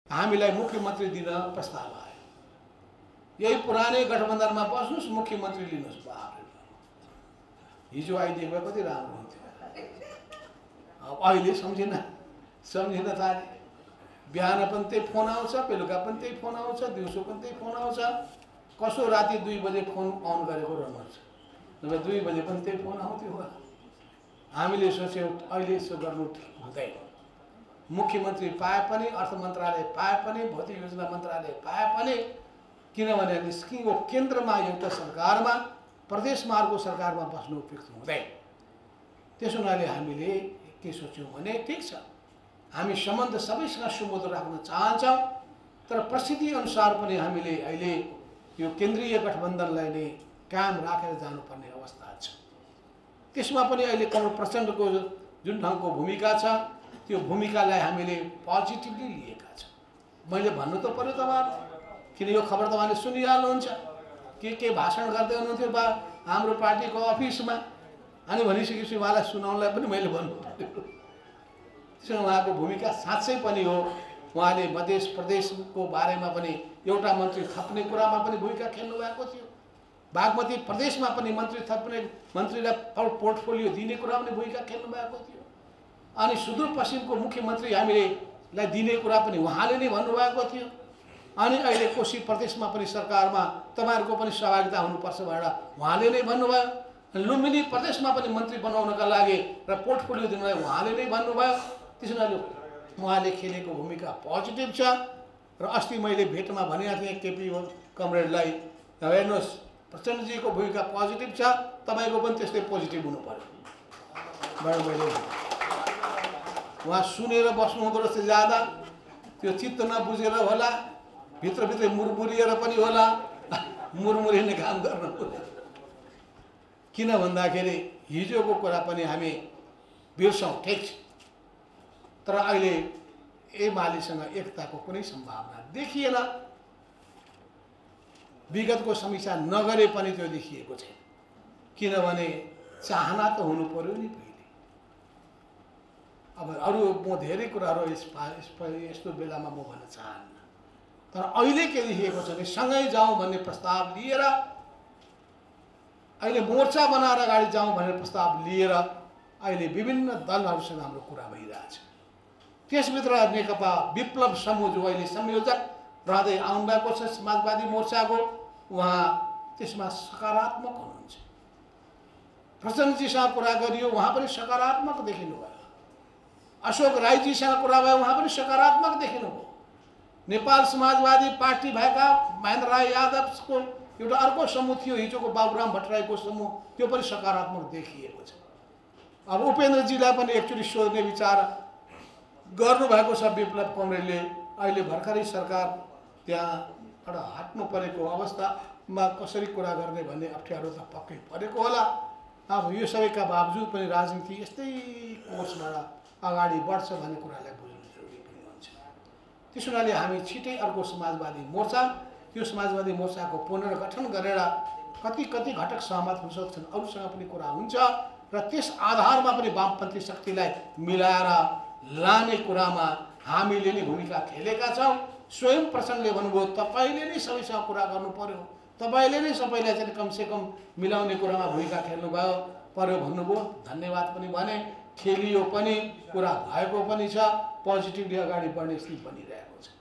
हामीलाई मुख्यमन्त्री दिन प्रस्ताव आयो। यही पुरानै गठबन्धनमा बस्नुस्, मुख्यमन्त्री लिनुस्। बाबरे, हिजो आइदिएको भए कति राम्रो हुन्थ्यो। अब अहिले सम्झिन थाले। बिहान पनि त्यही फोन आउँछ, बेलुका पनि त्यही फोन आउँछ, दिउँसो पनि त्यही फोन आउँछ। कसो राति 2 बजे फोन अन गरेको रहन्छ, नभए 2 बजे पनि त्यही फोन आउँथ्यो होला। हामीले सोच्यौँ अहिले यसो गर्नु ठिक हुँदैन। मुख्यमन्त्री पाए पनि, अर्थ मन्त्रालय पाए पनि, भौतिक योजना मन्त्रालय पाए पनि, किनभने निस्किएको केन्द्रमा एउटा सरकारमा, प्रदेशमा अर्को सरकारमा बस्नु उपयुक्त हुँदैन। त्यसो हुनाले हामीले के सोच्यौँ भने ठिक छ, हामी सम्बन्ध सबैसँग सुमधुर राख्न चाहन्छौँ, तर परिस्थिति अनुसार पनि हामीले अहिले यो केन्द्रीय गठबन्धनलाई नै कायम राखेर जानुपर्ने अवस्था छ। त्यसमा पनि अहिले कमल प्रचण्डको जुन ढङ्गको भूमिका छ, त्यो भूमिकालाई हामीले पोजिटिभली लिएका छौँ। मैले भन्नु त पर्यो तपाईँहरू, किन यो खबर तपाईँले सुनिहाल्नुहुन्छ। के भाषण गर्दै हुनुहुन्थ्यो बा हाम्रो पार्टीको अफिसमा, अनि भनिसकेपछि उहाँलाई सुनाउनलाई पनि मैले भन्नु पर्यो। त्यसो उहाँको भूमिका साँच्चै पनि हो। उहाँले मध्य प्रदेशको बारेमा पनि एउटा मन्त्री थप्ने कुरामा पनि भूमिका खेल्नु भएको थियो। बागमती प्रदेशमा पनि मन्त्री थप्ने, मन्त्रीलाई पोर्टफोलियो दिने कुरामा पनि भूमिका खेल्नु भएको थियो। अनि सुदूरपश्चिमको मुख्यमन्त्री हामीलाई दिने कुरा पनि उहाँले नै भन्नुभएको थियो। अनि अहिले कोशी प्रदेशमा पनि सरकारमा तपाईँहरूको पनि सहभागिता हुनुपर्छ भनेर उहाँले नै भन्नुभयो। लुम्बिनी प्रदेशमा पनि मन्त्री बनाउनका लागि र पोर्टफोलियो दिनलाई उहाँले नै भन्नुभयो। त्यसैले उहाँले खेलेको भूमिका पोजिटिभ छ। र अस्ति मैले भेटमा भनेको थिएँ केपी कमरेडलाई, हेर्नुहोस् प्रचण्डजीको भूमिका पोजिटिभ छ, तपाईँको पनि त्यस्तै पोजिटिभ हुनु पर्यो भनेर मैले उहाँ सुनेर बस्नु हुँदो रहेछ। ज्यादा त्यो चित्त नबुझेर होला, भित्रभित्रै मुरमुरिएर पनि होला, मुरमुरिने काम गर्नु। किन भन्दाखेरि हिजोको कुरा पनि हामी बिर्सौँ, ठिक छ, तर अहिले एमालेसँग एकताको कुनै सम्भावना देखिएन। विगतको समीक्षा नगरे पनि त्यो देखिएको छैन, किनभने चाहना त हुनु पर्यो नि पहिले। अब अरू म धेरै कुराहरू यस्तो बेलामा म भन्न चाहन्न, तर अहिले के देखिएको छ भने सँगै जाउँ भन्ने प्रस्ताव लिएर, अहिले मोर्चा बनाएर अगाडि जाउँ भन्ने प्रस्ताव लिएर अहिले विभिन्न दलहरूसँग हाम्रो कुरा भइरहेछ। त्यसभित्र नेकपा विप्लव समूह जो अहिले संयोजक रहँदै आउनुभएको छ समाजवादी मोर्चाको, उहाँ त्यसमा सकारात्मक हुनुहुन्छ। प्रचण्डजीसँग कुरा गरियो, उहाँ पनि सकारात्मक देखिनुभयो। अशोक राईजीसँग कुरा भयो, उहाँ पनि सकारात्मक देखिनुभयो। नेपाल समाजवादी पार्टी भएका महेन्द्र राय यादवको एउटा अर्को समूह थियो हिजोको बाबुराम भट्टराईको समूह, त्यो पनि सकारात्मक देखिएको छ। अब उपेन्द्रजीलाई पनि एक्चुअली सोध्ने विचार गर्नुभएको छ विप्लव कमरेडले। अहिले भर्खरै सरकार त्यहाँबाट हट्नु परेको अवस्थामा कसरी कुरा गर्ने भन्ने अप्ठ्यारो त पक्कै परेको होला। अब यो सबैका बावजुद पनि राजनीति यस्तै कोर्सबाट अगाडि बढ्छ भन्ने कुरालाई बुझ्नु जरुरी पनि हुन्छ। त्यस हुनाले हामी छिटै अर्को समाजवादी मोर्चा, त्यो समाजवादी मोर्चाको पुनर्गठन गरेर कति घटक सहमत हुन सक्छन्, अरूसँग पनि कुरा हुन्छ र त्यस आधारमा पनि वामपन्थी शक्तिलाई मिलाएर लाने कुरामा हामीले नै भूमिका खेलेका छौँ। स्वयं प्रचण्डले भन्नुभयो तपाईँले नै सबैसँग कुरा गर्नु पर्यो, तपाईँले नै सबैलाई चाहिँ कमसेकम मिलाउने कुरामा भूमिका खेल्नु पर्यो भन्नुभयो। धन्यवाद पनि भने, खेलियो पनि, कुरा भएको पनि छ, पोजिटिभली अगाडि बढ्ने स्थिति बनिरहेको छ।